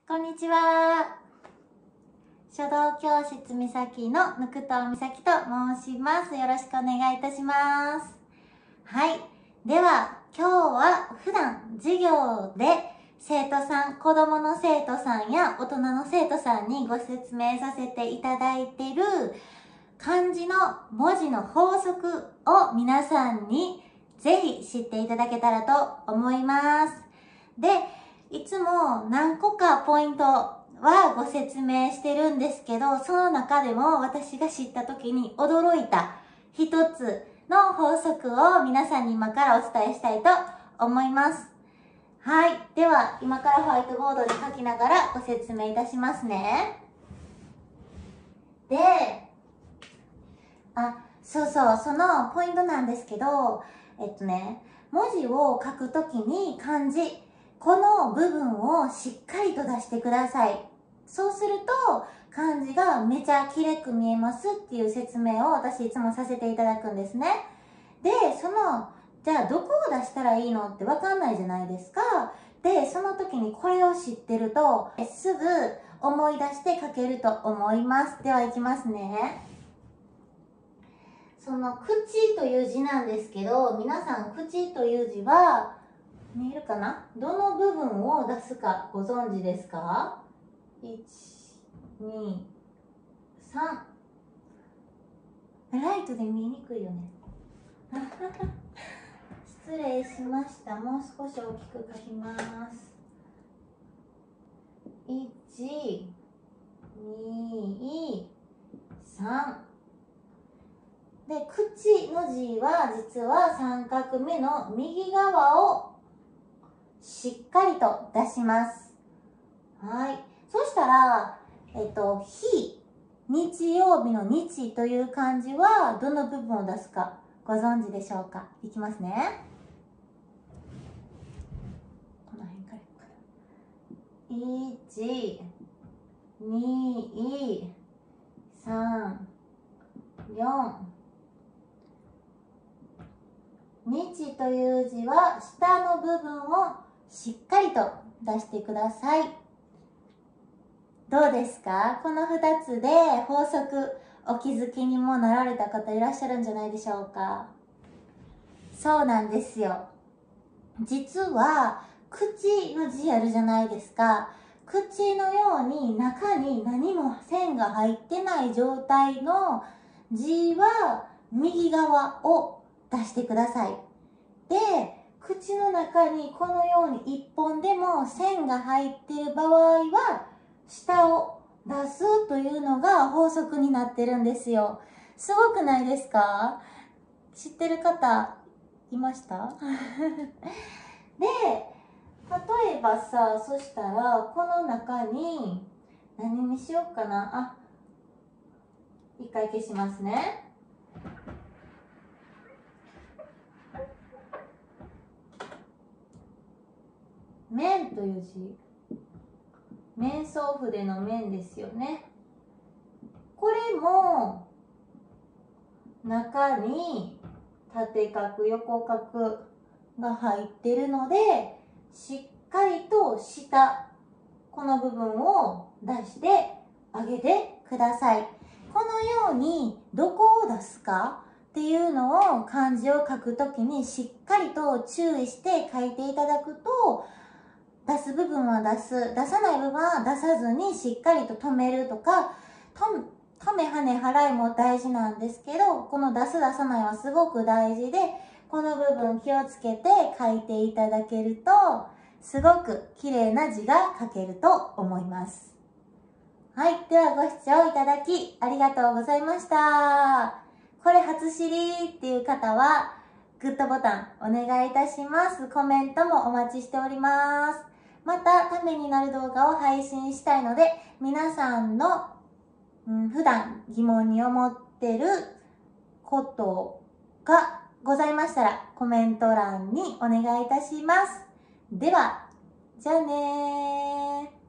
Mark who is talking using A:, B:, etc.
A: こんにちは。書道教室みさきのぬくとみさきと申します。よろしくお願いいたします。はい。では、今日は普段授業で生徒さん、子供の生徒さんや大人の生徒さんにご説明させていただいている漢字の文字の法則を皆さんにぜひ知っていただけたらと思います。で、いつも何個かポイントはご説明してるんですけど、その中でも私が知った時に驚いた一つの法則を皆さんに今からお伝えしたいと思います。はい。では、今からホワイトボードに書きながらご説明いたしますね。で、そう、そのポイントなんですけど、文字を書くときに漢字、この部分をしっかりと出してください。そうすると、漢字がめちゃ綺麗く見えますっていう説明を私いつもさせていただくんですね。で、じゃあどこを出したらいいのってわかんないじゃないですか。で、その時にこれを知ってると、すぐ思い出して書けると思います。では、いきますね。その口という字なんですけど、皆さん口という字は見えるかな？どの部分を出すかご存知ですか？ 1、2、3。ライトで見えにくいよね。失礼しました。もう少し大きく書きます。1、2、3。で、口の字は実は三画目の右側をしっかりと出します。はい。そしたら、日曜日の日という漢字はどの部分を出すかご存知でしょうか？いきますね。この辺から1、2、3、4。日という字は下の部分をしっかりと出してください。どうですか？この2つで法則お気づきにもなられた方いらっしゃるんじゃないでしょうか？そうなんですよ。実は口の字あるじゃないですか。口のように中に何も線が入ってない状態の字は右側を出してください。で、口の中にこのように一本でも線が入っている場合は下を出すというのが法則になってるんですよ。すごくないですか？知ってる方いましたで、例えばさ、そしたらこの中に何にしようかな。一回消しますね。面という字、面相筆の面ですよね。これも中に縦角横角が入ってるので、しっかりと下、この部分を出してあげてください。このようにどこを出すかっていうのを漢字を書くときにしっかりと注意して書いていただくと、出す部分は出す、出さない部分は出さずにしっかりと止めるとか、止め、はね、払いも大事なんですけど、この出す、出さないはすごく大事で、この部分気をつけて書いていただけると、すごく綺麗な字が書けると思います。はい。ではご視聴いただきありがとうございました。これ初知りっていう方は、グッドボタンお願いいたします。コメントもお待ちしております。また、ためになる動画を配信したいので、皆さんの、普段疑問に思ってることがございましたら、コメント欄にお願いいたします。では、じゃあねー。